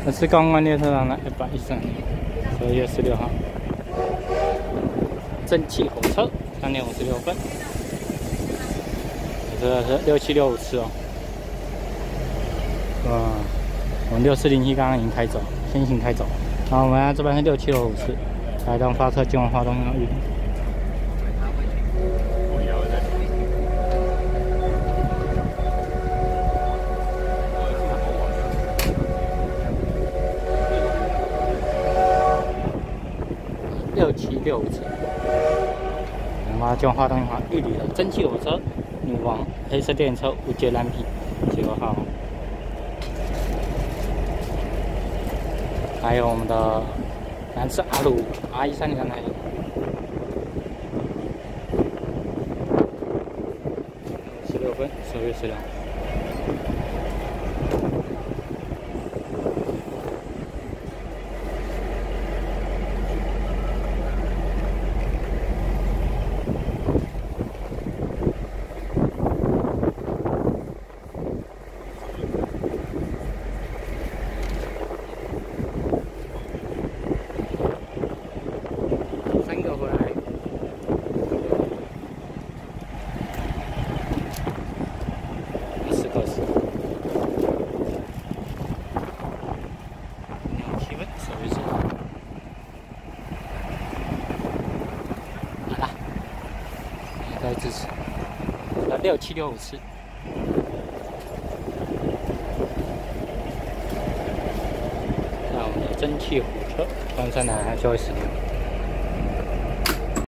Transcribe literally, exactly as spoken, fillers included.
这是刚刚列车长的一百一十三年十二月十六号，蒸汽火车，三点五十六分。这个是六七六五次哦。哇，我们六四零七刚刚已经开走，先行开走。然后我们这边是六七六五次，来当发车进往花东要预定。 六七六五次，我们将花东银行玉里的蒸汽火车、女王黑色电车无界蓝皮几个号，还有我们的南次阿鲁 R 一三零那里，十六分，十月十六。 三个回来，四个是，两七分，手一次，好了，再支持，到六七六五次，那我们的蒸汽火车，关山南就会使用。